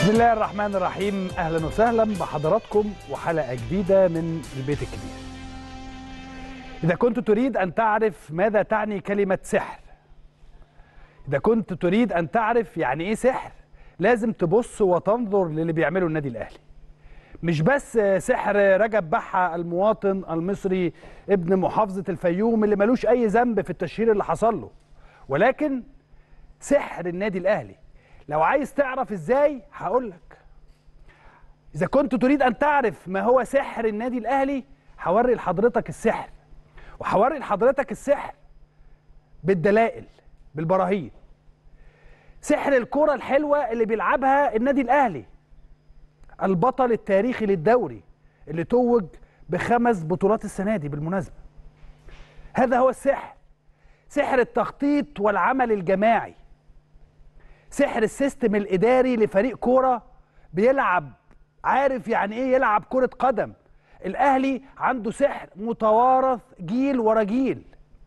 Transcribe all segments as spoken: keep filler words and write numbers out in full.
بسم الله الرحمن الرحيم. اهلا وسهلا بحضراتكم وحلقه جديده من البيت الكبير. اذا كنت تريد ان تعرف ماذا تعني كلمه سحر، اذا كنت تريد ان تعرف يعني ايه سحر، لازم تبص وتنظر للي بيعمله النادي الاهلي. مش بس سحر رجب بحة المواطن المصري ابن محافظه الفيوم اللي ملوش اي ذنب في التشهير اللي حصل له، ولكن سحر النادي الاهلي. لو عايز تعرف ازاي هقول لك. اذا كنت تريد ان تعرف ما هو سحر النادي الاهلي، هوري لحضرتك السحر، وهوري لحضرتك السحر بالدلائل بالبراهين. سحر الكرة الحلوة اللي بيلعبها النادي الاهلي، البطل التاريخي للدوري اللي توج بخمس بطولات السنة دي بالمناسبة. هذا هو السحر، سحر التخطيط والعمل الجماعي، سحر السيستم الإداري لفريق كورة بيلعب، عارف يعني إيه يلعب كرة قدم. الأهلي عنده سحر متوارث جيل ورا جيل.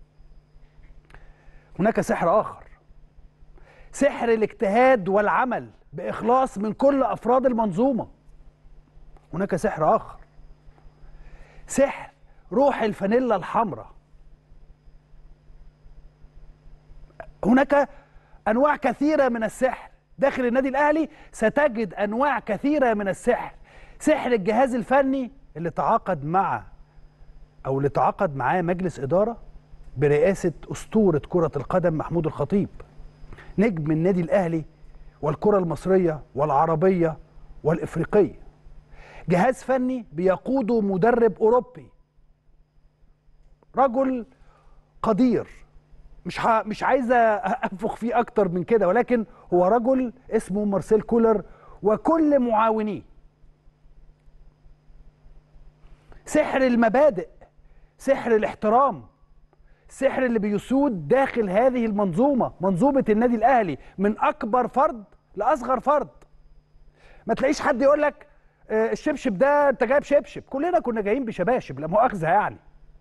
هناك سحر آخر، سحر الاجتهاد والعمل بإخلاص من كل أفراد المنظومة. هناك سحر آخر، سحر روح الفانيلا الحمراء. هناك أنواع كثيرة من السحر داخل النادي الأهلي، ستجد أنواع كثيرة من السحر. سحر الجهاز الفني اللي تعاقد مع أو اللي تعاقد معاه مجلس إدارة برئاسة أسطورة كرة القدم محمود الخطيب، نجم النادي الأهلي والكرة المصرية والعربية والإفريقية. جهاز فني بيقوده مدرب أوروبي، رجل قدير، مش ح... مش عايزه انفخ فيه اكتر من كده، ولكن هو رجل اسمه مارسيل كولر وكل معاونيه. سحر المبادئ، سحر الاحترام، السحر اللي بيسود داخل هذه المنظومه، منظومه النادي الاهلي من اكبر فرد لاصغر فرد. ما تلاقيش حد يقول لك آه الشبشب ده انت جايب شبشب، كلنا كنا جايين بشباشب، لا مؤاخذه يعني.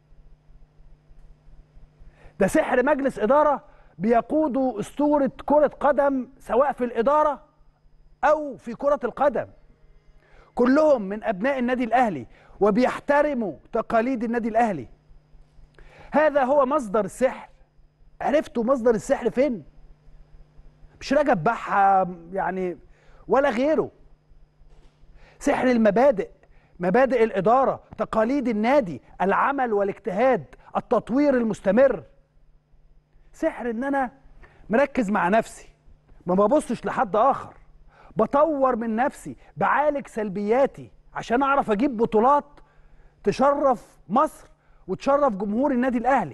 ده سحر مجلس إدارة بيقودوا أسطورة كرة قدم سواء في الإدارة أو في كرة القدم، كلهم من أبناء النادي الأهلي وبيحترموا تقاليد النادي الأهلي. هذا هو مصدر السحر. عرفتوا مصدر السحر فين؟ مش رجب بحة يعني ولا غيره. سحر المبادئ، مبادئ الإدارة، تقاليد النادي، العمل والاجتهاد، التطوير المستمر. سحر ان انا مركز مع نفسي، ما ببصش لحد اخر، بطور من نفسي، بعالج سلبياتي عشان اعرف اجيب بطولات تشرف مصر وتشرف جمهور النادي الاهلي.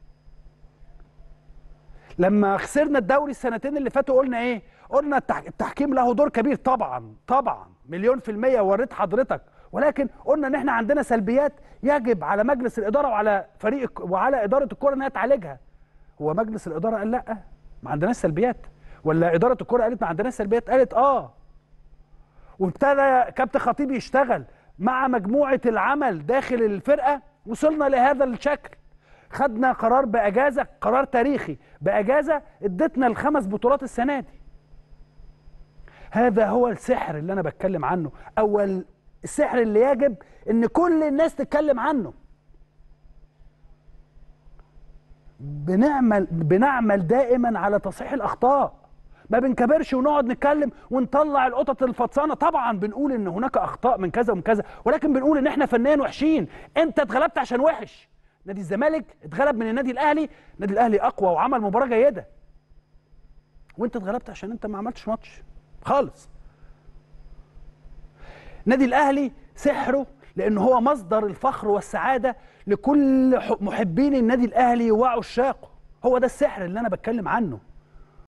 لما خسرنا الدوري السنتين اللي فاتوا قلنا ايه؟ قلنا التحكيم له دور كبير، طبعا طبعا مليون في المية، وريت حضرتك، ولكن قلنا ان احنا عندنا سلبيات يجب على مجلس الاداره وعلى فريق وعلى اداره الكره انها تعالجها. هو مجلس الاداره قال لا ما عندناش سلبيات؟ ولا اداره الكره قالت ما عندناش سلبيات؟ قالت اه. وابتدى كابتن خطيب يشتغل مع مجموعه العمل داخل الفرقه، وصلنا لهذا الشكل. خدنا قرار باجازه، قرار تاريخي باجازه ادتنا الخمس بطولات السنه دي. هذا هو السحر اللي انا بتكلم عنه، او السحر اللي يجب ان كل الناس تتكلم عنه. بنعمل بنعمل دائما على تصحيح الاخطاء، ما بنكبرش ونقعد نتكلم ونطلع القطط الفطسانه. طبعا بنقول ان هناك اخطاء من كذا ومن كذا، ولكن بنقول ان احنا فنيا وحشين. انت اتغلبت عشان وحش. نادي الزمالك اتغلب من النادي الاهلي، النادي الاهلي اقوى وعمل مباراه جيده، وانت اتغلبت عشان انت ما عملتش ماتش خالص. نادي الاهلي سحره لأنه هو مصدر الفخر والسعادة لكل محبين النادي الأهلي وعشاقه. هو ده السحر اللي أنا بتكلم عنه.